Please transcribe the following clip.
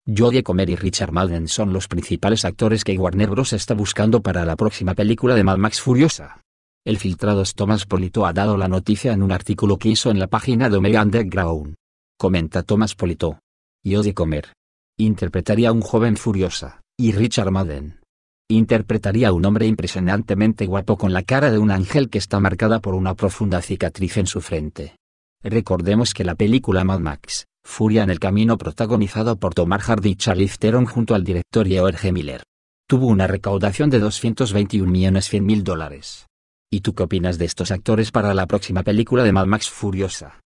Jodie Comer y Richard Madden son los principales actores que Warner Bros. Está buscando para la próxima película de Mad Max Furiosa. El Filtrados Thomas Polito ha dado la noticia en un artículo que hizo en la página de Omega Underground. Comenta Thomas Polito. Jodie Comer interpretaría a un joven Furiosa, y Richard Madden interpretaría a un hombre impresionantemente guapo con la cara de un ángel que está marcada por una profunda cicatriz en su frente. Recordemos que la película Mad Max, Furia en el Camino, protagonizado por Tom Hardy y Charlize Theron junto al director George Miller, tuvo una recaudación de $221.100.000. ¿Y tú qué opinas de estos actores para la próxima película de Mad Max Furiosa?